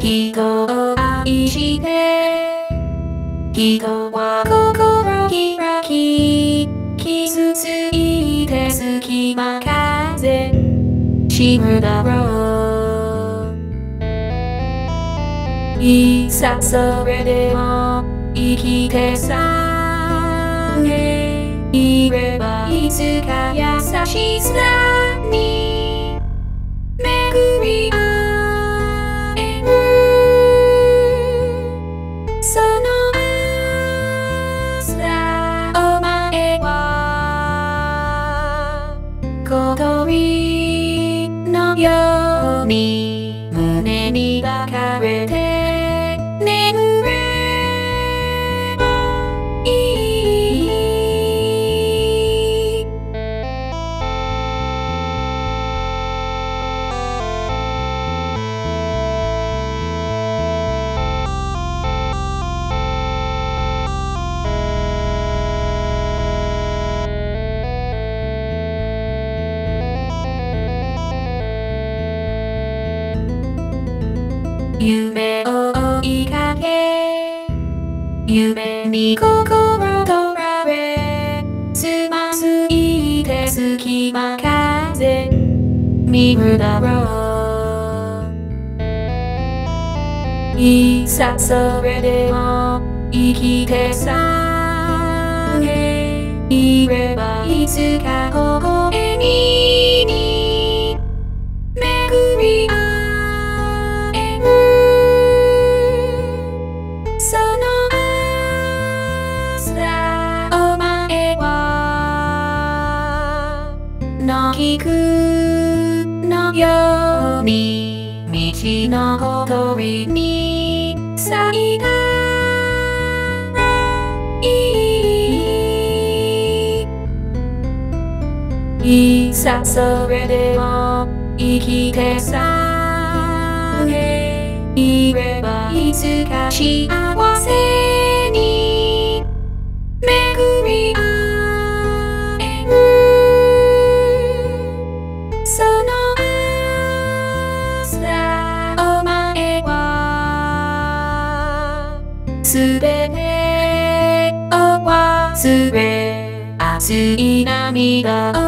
人を愛して人は心開き傷ついて隙間風死ぬだろういざそれでも生きてさえいればいつか優しさに巡り合えるその朝お前は小鳥のように胸に抱かれて眠ればいい夢を追いかけ夢に心とられつまずいて隙間風見るだろういざそれでも生きてさえいればいつか微笑みに巡り合えるその朝お前は野菊のように道のほとりに咲いたらいいいざそれでも生きてさえいればいつか幸せに巡り合えるその朝お前はすべてを忘れ熱い涙を